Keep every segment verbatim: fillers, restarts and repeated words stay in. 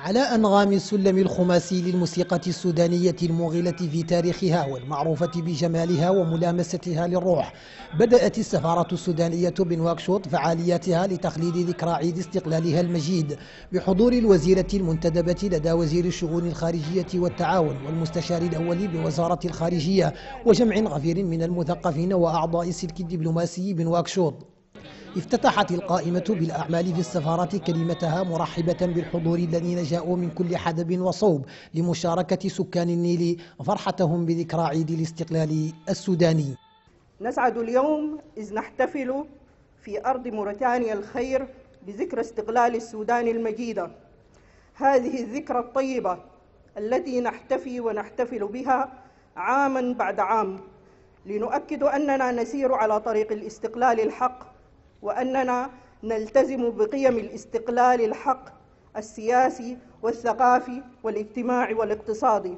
على أنغام السلم الخماسي للموسيقى السودانية الموغلة في تاريخها والمعروفة بجمالها وملامستها للروح، بدأت السفارة السودانية بنواكشوط فعالياتها لتخليد ذكرى عيد استقلالها المجيد بحضور الوزيرة المنتدبة لدى وزير الشؤون الخارجية والتعاون والمستشار الأول بوزارة الخارجية وجمع غفير من المثقفين وأعضاء السلك الدبلوماسي بنواكشوط. افتتحت القائمة بالأعمال في السفارة كلمتها مرحبة بالحضور الذين جاءوا من كل حدب وصوب لمشاركة سكان النيل فرحتهم بذكرى عيد الاستقلال السوداني. نسعد اليوم إذ نحتفل في أرض موريتانيا الخير بذكرى استقلال السودان المجيدة. هذه الذكرى الطيبة التي نحتفي ونحتفل بها عاما بعد عام لنؤكد أننا نسير على طريق الاستقلال الحق، وأننا نلتزم بقيم الاستقلال الحق السياسي والثقافي والاجتماعي والاقتصادي،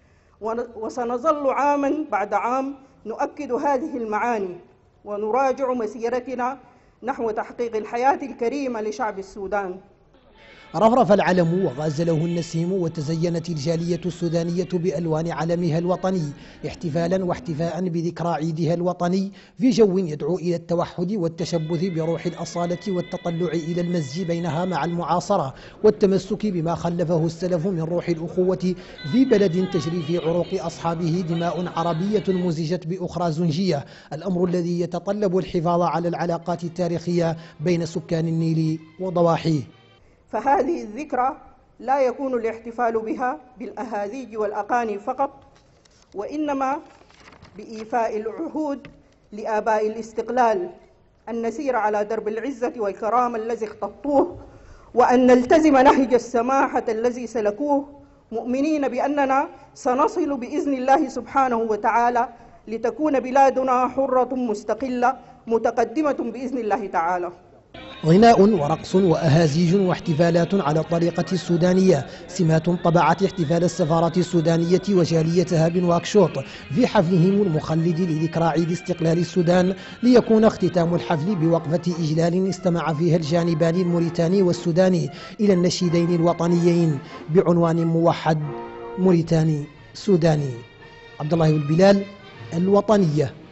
وسنظل عاما بعد عام نؤكد هذه المعاني ونراجع مسيرتنا نحو تحقيق الحياة الكريمة لشعب السودان. رفرف العلم وغازله النسيم وتزينت الجالية السودانية بألوان علمها الوطني احتفالا واحتفاء بذكرى عيدها الوطني في جو يدعو إلى التوحد والتشبث بروح الأصالة والتطلع إلى المزج بينها مع المعاصرة والتمسك بما خلفه السلف من روح الأخوة في بلد تجري في عروق أصحابه دماء عربية مزجت بأخرى زنجية، الأمر الذي يتطلب الحفاظ على العلاقات التاريخية بين سكان النيل وضواحيه. فهذه الذكرى لا يكون الاحتفال بها بالأهازيج والأغاني فقط، وإنما بإيفاء العهود لآباء الاستقلال أن نسير على درب العزة والكرامة الذي اختطوه، وأن نلتزم نهج السماحة الذي سلكوه، مؤمنين بأننا سنصل بإذن الله سبحانه وتعالى لتكون بلادنا حرة مستقلة متقدمة بإذن الله تعالى. غناء ورقص وأهازيج واحتفالات على الطريقة السودانية سمات طبعت احتفال السفارة السودانية وجاليتها بنواكشوط في حفلهم المخلد لذكرى عيد استقلال السودان، ليكون اختتام الحفل بوقفة إجلال استمع فيها الجانبان الموريتاني والسوداني إلى النشيدين الوطنيين بعنوان موحد موريتاني سوداني. عبد الله بن بلال، الوطنية.